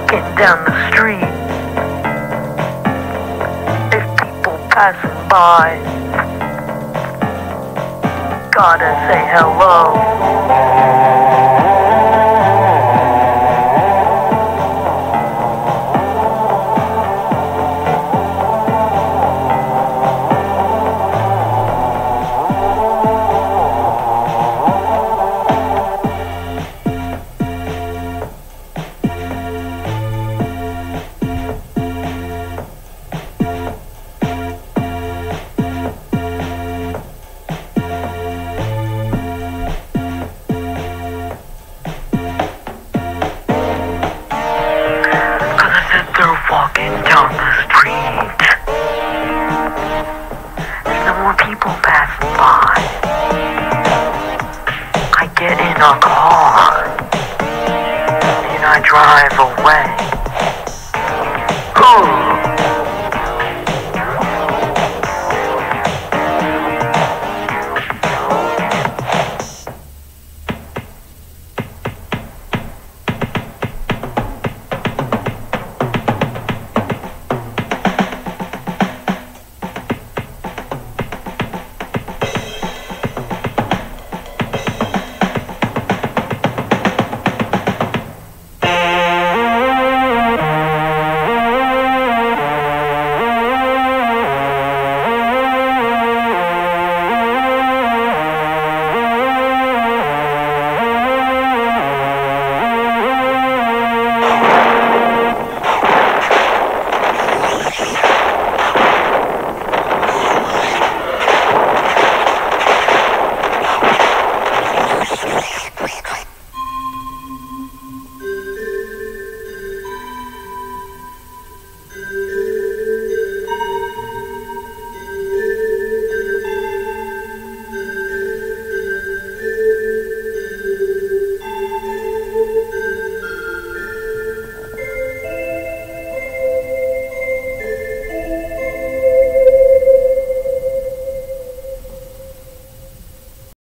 walking down the street. There's people passing by. Gotta say hello. Walking down the street. There's no more people passing by. I get in a car and I drive away. Ooh.